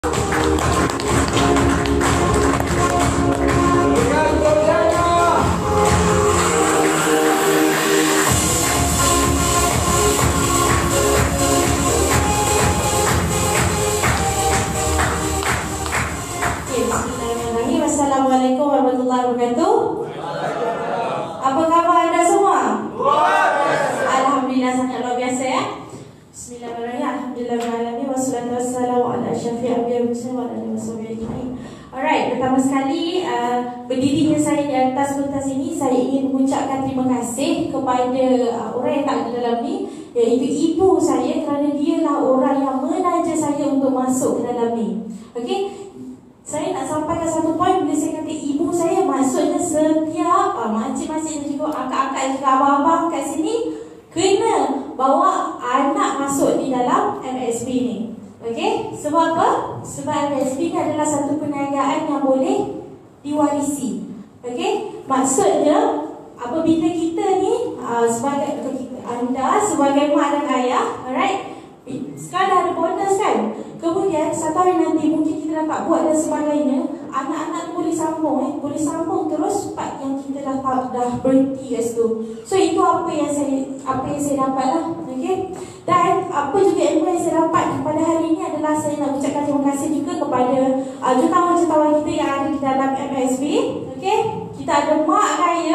Assalamualaikum warahmatullahi wabarakatuh. Apa khabar anda semua? Alhamdulillah, sangat luar biasa ya. Bismillahirrahmanirrahim. Alhamdulillahirrahmanirrahim. Wassalatu wassalamu ala asyrafil anbiya'i wal mursalin wa ala alihi wasallam. Alright, pertama sekali berdirinya saya di atas pentas ini, saya ingin mengucapkan terima kasih kepada orang yang tak ada dalam ni, iaitu ibu saya, kerana dialah orang yang menaja saya untuk masuk ke dalam ni. Okey, saya nak sampaikan satu poin. Bila saya kata ibu saya, maksudnya setiap makcik-makcik dan juga akak-akak dan juga abang-abang kat sini kena bawa anak masuk di dalam MSB ni. Okey, sebab apa? Sebab MSB ni adalah satu perniagaan yang boleh diwarisi. Okey, maksudnya apabila kita ni sebagai anda sebagai mak dan ayah, alright, sekarang ada bonus kan. Kemudian satu hari nanti mungkin kita dah tak buat dan sebagainya, anak-anak tu boleh sambung boleh sambung terus part yang kita dah berhenti kat situ. So itu apa yang saya dapat lah. Okay? Dan apa juga ilmu yang saya dapat pada hari ini adalah saya nak ucapkan terima kasih juga kepada jutawan-jutawan kita yang ada di dalam MSB. Okay? Kita ada mak saya,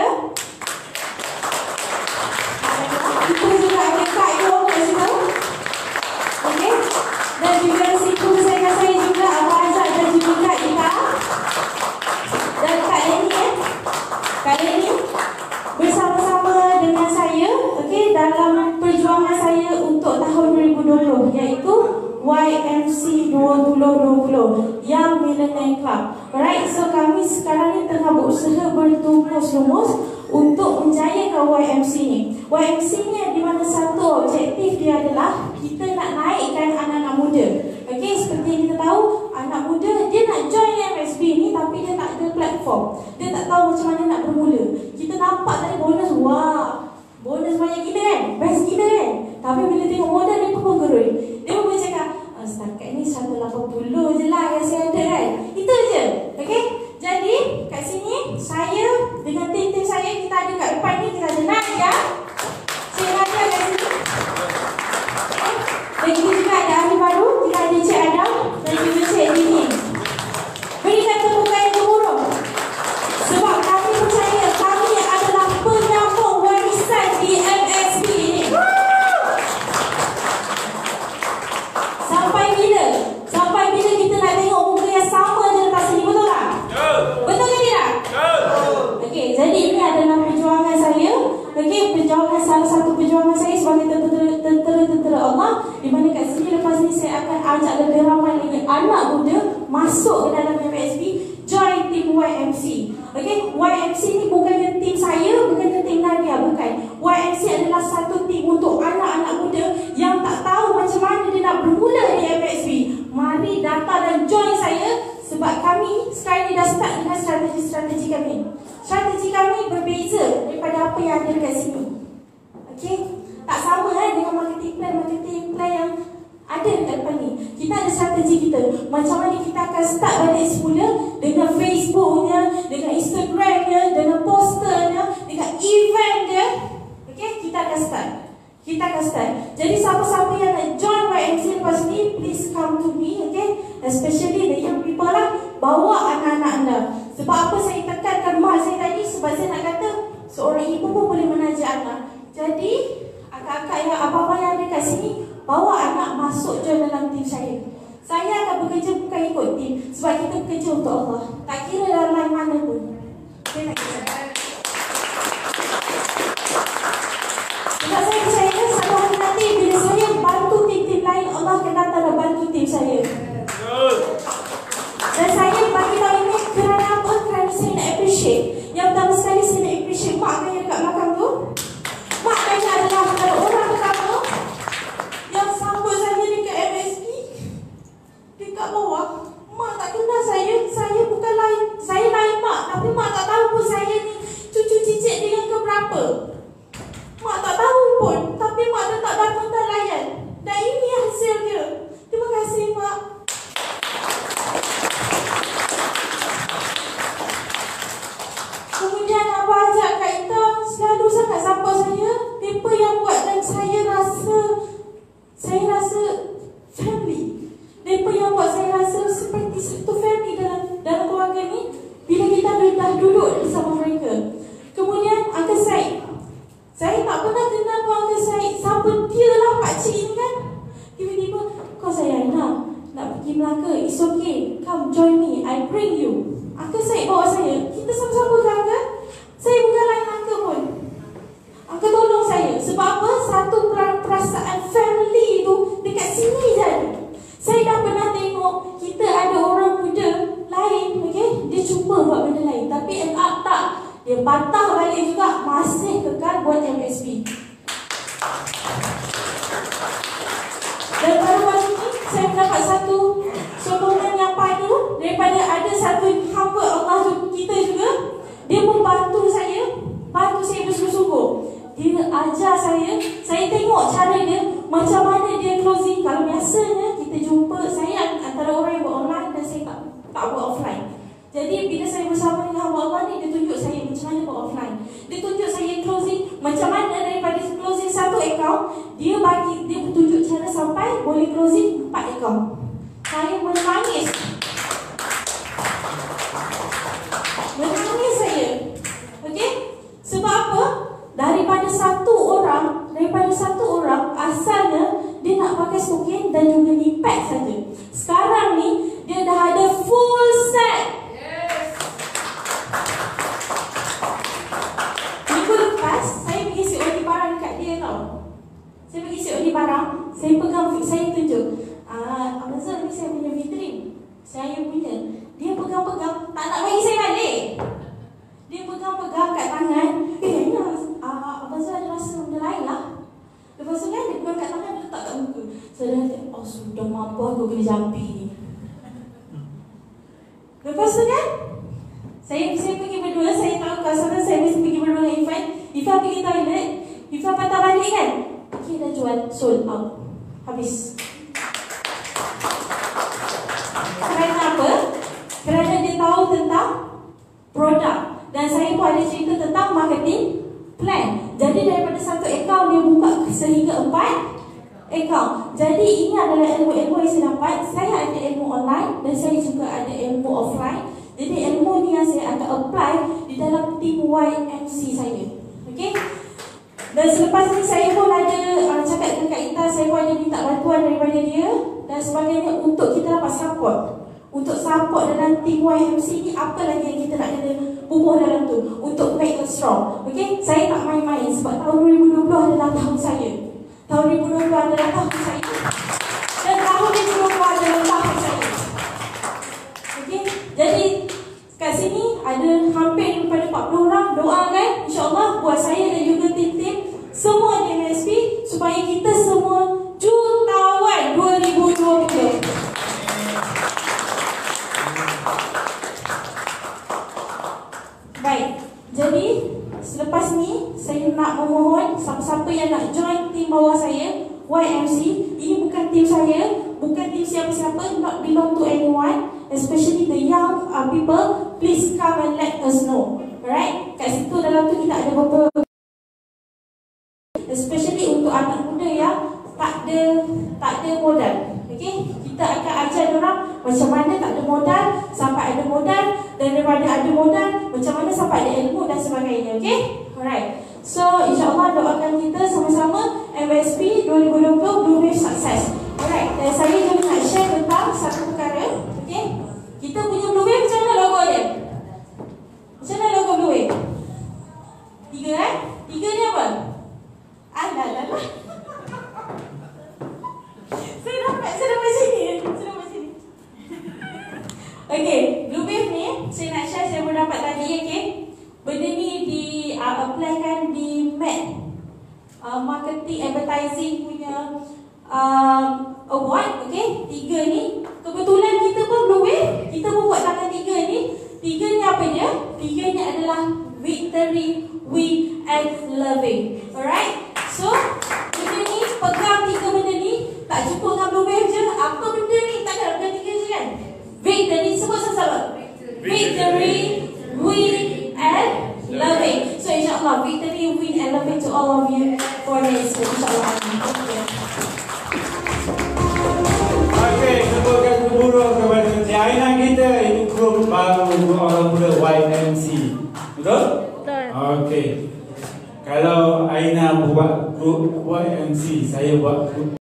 kita juga ada kak Yo kat situ. Okay? Dan juga situ saya juga Abang Azad dan juga Kak Ita dan Kak Leni Kak Leni bersama-sama dengan saya, okay, dalam perjuangan saya untuk tahun 2020, iaitu YMC 2020 Young Millennial Club. Alright, so kami sekarang ni tengah berusaha bertumpus-lumus untuk menjayakan YMC ni. YMC ni di mana satu objektif dia adalah kita nak naikkan anak-anak muda. Okey, seperti yang kita tahu, anak muda dia nak join MSB ni tapi dia tak ada platform. Dia tak tahu macam mana nak bermula. Kita nampak tadi bonus, wah, bonus banyak gila kan? Best gila kan? Tapi bila tengok modal dia pun geroi. Dia pun cakap, setakat ni 180 je lah yang saya ada kan? Itu je. Okey? Jadi kat sini saya dengan tim-tim saya, kita ada kat depan ni, kita ada Nadia. Cik Nadia kat sini. Dan kita juga ada ahli baru, kita ada Cik Adam dan juga Cik Dini. Berikan tepukan yang gemuruh. Sebab kami percaya kami adalah penyambung warisan di MSB ini. Sampai bila? Sampai bila kita nak tengok muka yang sama je lepas sini, betul tak? Betul ke tidak? Okey, jadi ini adalah perjuangan saya. Okey, salah satu perjuangan saya sebagai tentera Allah, di mana kat sini lepas ni saya akan ajak lebih ramai lagi anak muda masuk ke dalam MSB, join tim YMC. Okey, YMC ni bukannya tim saya, bukannya tim Nadia, bukan. YMC adalah satu tim untuk anak-anak muda yang tak tahu macam mana dia nak bermula di MSB. Mari datang dan join saya, sebab kami sekarang ni dah start dengan strategi kami. Strategi kami berbeza daripada apa yang ada dekat sini. Okey, tak sama dengan marketing plan yang ada dekat depan ni. Kita ada strategi kita. Macam mana kita akan start balik semula dengan Facebooknya, dengan Instagramnya, dengan posternya, dengan event dia. Okey, kita akan start. Jadi siapa-siapa yang nak join YMC lepas ni, please come to me, okay? Especially the young people lah. Bawa anak-anak anda. Sebab apa saya tekankan mak saya tadi? Sebab saya nak kata seorang ibu pun boleh menaja anak. Jadi akak-akak yang abang-abang yang ada kat sini, bawa anak masuk join dalam tim saya. Saya akan bekerja bukan ikut tim, sebab kita bekerja untuk Allah. Tak kira dalam line mana pun. Saya nak kira. Sebab saya percaya satu hari nanti bila saya bantu tim-tim lain, Allah akan datang dan bantu tim saya. Dan saya bagi tahu ini kerana apa? Kerana saya nak appreciate. Yang pertama sekali saya nak appreciate mak saya dekat belakang tu. Mak saya adalah orang pertama yang sambut saya dekat MSB. Dekat bawah, mak tak kenal saya. Saya bukan lain, saya lain mak. Tapi mak tak tahu pun saya ni cucu cicit dia yang keberapa. Mak tak tahu pun, tapi mak tetap datang dan layan. Dan ini hasil dia. Terima kasih mak. seperti satu family dalam keluarga ni bila kita dah duduk bersama mereka. Kemudian Uncle Syed, saya tak pernah kenal pun Uncle Syed. Siapa dia lah pakcik ni kan? Tiba-tiba, kau sayang nak pergi Melaka, it's okay, come join me, I bring you. Uncle Syed bawa saya, kita sama-sama kan Uncle? Saya bukan lain Uncle pun. Uncle tolong saya. Sebab apa? Satu perasaan family tu dekat sini je. Saya dah pernah tengok kita ada orang muda lain, okay? Dia cuba buat benda lain, tapi end up tak. Dia patah balik juga, masih kekal buat MSP. Dan baru-baru ni saya mendapat satu sokongan yang padu daripada ada satu hamba Allah kita juga. Dia membantu saya, bantu saya bersungguh-sungguh. Dia ajar saya tengok cara dia, macam mana dia closing. Kalau biasanya kita jumpa, saya antara orang yang buat online dan saya tak buat offline. Jadi bila saya bersama dengan hamba Allah ni, dia tunjuk saya macam mana buat offline. Dia tunjuk saya closing, macam mana daripada closing satu akaun, dia tunjuk cara sampai boleh closing 4 akaun. Saya menangis. Menangis saya. Okey? Sebab apa? Daripada satu orang asalnya dia nak pakai stokin dan juga knee pad saja. Sekarang ni dia dah ada full set. Minggu lepas saya pergi COD barang dekat dia tau. Saya pergi COD barang, saya pegang, saya tunjuk. Abang Zul ni saya punya vitrin. Saya punya. Dia pegang-pegang, tak nak bagi saya balik. Dia pegang-pegang kat tangan. Abang Zul ada rasa benda lain lah. Lepas tu kan dia pegang kat tangan, dia letak kat muka. Saya dah kata, oh sudah mampu aku kena jampi ni. Lepas tu kan saya pergi berdua. Saya tahu kawasan saya mesti pergi berdua dengan Ifan. Ifan pergi toilet, Ifan patah balik kan. Okay, dah jual, sold out, habis. Kerana apa? Kerana dia tahu tentang produk. Dan saya pun ada cerita tentang marketing plan. Jadi daripada satu akaun dia buka sehingga 4 akaun. Jadi ini adalah ilmu-ilmu yang saya dapat. Saya ada ilmu online dan saya juga ada ilmu offline. Jadi ilmu ni yang saya akan apply di dalam tim YMC saya. Okey? Dan selepas ni saya pun ada cakap dengan Kak Ita, saya pun ada minta bantuan daripada dia dan sebagainya untuk kita dapat support. Untuk support dalam tim YMC ni, apa lagi yang kita nak kena bubuh dalam tu untuk make us strong. Okey? Saya tak main-main sebab tahun 2020 adalah tahun saya. Tahun 2020 adalah tahun saya. Dan tahun 2020 adalah tahun saya. Okey? Jadi kat sini ada hampir daripada 40 orang. Doakan insya-Allah buat saya dan juga tim-tim semua di MSP supaya kita semua jutawan 2020. Baik, jadi selepas ni saya nak memohon siapa-siapa yang nak join tim bawah saya YMC. Ini bukan tim saya, bukan tim siapa-siapa, not belong to anyone, especially the young people. Please come and let us know. Alright, kat situ dalam tu kita ada beberapa, especially untuk anak muda yang tak ada modal. Okay, kita akan ajar orang macam mana tak ada modal sampai ada modal, dan daripada ada modal macam mana sampai ada ilmu dan sebagainya. Okay, alright. So insyaAllah doakan kita sama-sama MSP 2020 Blue Wave sukses. Alright, dan saya juga nak share tentang satu perkara. Okay, kita punya Blue Wave macam mana logo dia? Macam mana logo Blue Wave? 3 3 ni apa? Alah. Saya dapat sini. Okay, Blue Wave ni saya nak share, saya pun dapat tadi. Okay, benda ni applykan di MAD, Marketing Advertising punya award. Okay, 3 ni kebetulan kita pun Blue Wave, kita pun buat tangan 3 ni. 3 ni apa dia? 3 ni adalah Victory, Win and Loving. Alright, so benda ni, pegang 3 benda ni. Tak cukup dengan Blue Wave je. Apa benda ni? Tak ada benda 3 je kan? Victory, sebut sama-sama. Victory, Win and Loving. So insyaAllah Victory, Win and Loving to all of you for this. InsyaAllah. Okay, sebutkan gemuruh kepada Aina kita itu grup baru orang muda YMC. Betul? Betul. Okey. Kalau Aina buat grup YMC, saya buat grup